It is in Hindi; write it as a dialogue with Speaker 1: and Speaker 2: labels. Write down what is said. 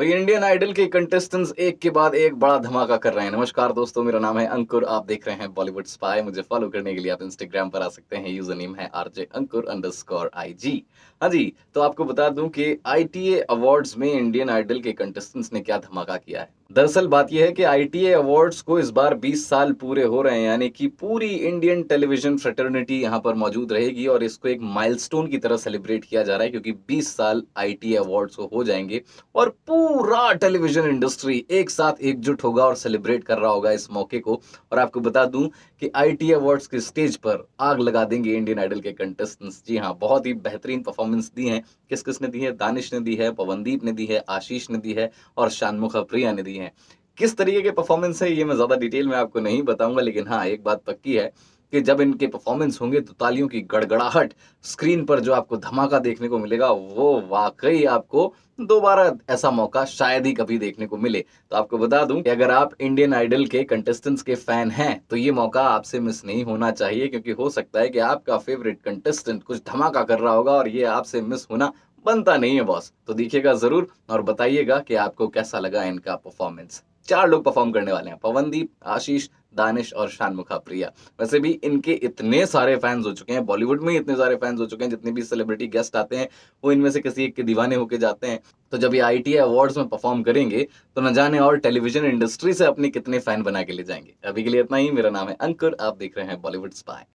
Speaker 1: भाई इंडियन आइडल के कंटेस्टेंट्स एक के बाद एक बड़ा धमाका कर रहे हैं। नमस्कार दोस्तों, मेरा नाम है अंकुर, आप देख रहे हैं बॉलीवुड स्पाई। मुझे फॉलो करने के लिए आप इंस्टाग्राम पर आ सकते हैं, यूजर नेम है आरजे अंकुर अंडरस्कोर IG। हाँ जी, तो आपको बता दूं कि ITA अवार्ड्स में इंडियन आइडल के कंटेस्टेंट्स ने क्या धमाका किया है। दरअसल बात यह है कि ITA अवार्ड्स को इस बार 20 साल पूरे हो रहे हैं, यानी कि पूरी इंडियन टेलीविजन फ्रेटर्निटी यहाँ पर मौजूद रहेगी और इसको एक माइलस्टोन की तरह सेलिब्रेट किया जा रहा है, क्योंकि 20 साल ITA अवार्ड्स को हो जाएंगे और पूरा टेलीविजन इंडस्ट्री एक साथ एकजुट होगा और सेलिब्रेट कर रहा होगा इस मौके को। और आपको बता दूं कि ITA अवार्ड्स के स्टेज पर आग लगा देंगे इंडियन आइडल के कंटेस्टेंट्स। जी हाँ, बहुत ही बेहतरीन परफॉर्मेंस दी है। किस किस ने दी है? दानिश ने दी है, पवनदीप ने दी है, आशीष ने दी है और शानमुखा प्रिया ने दी है। किस तरीके के परफॉर्मेंस है ये मैं ज्यादा डिटेल में आपको नहीं बताऊंगा, लेकिन हाँ एक बात पक्की है कि जब इनके परफॉर्मेंस होंगे तो तालियों की गड़गड़ाहट, स्क्रीन पर जो आपको धमाका देखने को मिलेगा वो वाकई आपको दोबारा ऐसा मौका शायद ही कभी देखने को मिले। तो आपको बता दूं कि अगर आप इंडियन आइडल के कंटेस्टेंट्स के फैन हैं तो ये मौका आपसे मिस नहीं होना चाहिए, क्योंकि हो सकता है कि आपका फेवरेट कंटेस्टेंट कुछ धमाका कर रहा होगा और ये आपसे मिस होना बनता नहीं है बॉस। तो देखिएगा जरूर और बताइएगा कि आपको कैसा लगा इनका परफॉर्मेंस। 4 लोग परफॉर्म करने वाले हैं, पवनदीप, आशीष, दानिश और शानमुखा प्रिया। वैसे भी इनके इतने सारे फैंस हो चुके हैं, बॉलीवुड में ही इतने सारे फैंस हो चुके हैं, जितने भी सेलिब्रिटी गेस्ट आते हैं वो इनमें से किसी एक के दीवाने होके जाते हैं। तो जब ये ITA अवार्ड्स में परफॉर्म करेंगे तो न जाने और टेलीविजन इंडस्ट्री से अपने कितने फैन बना के ले जाएंगे। अभी के लिए इतना ही। मेरा नाम है अंकुर, आप देख रहे हैं बॉलीवुड स्पाई।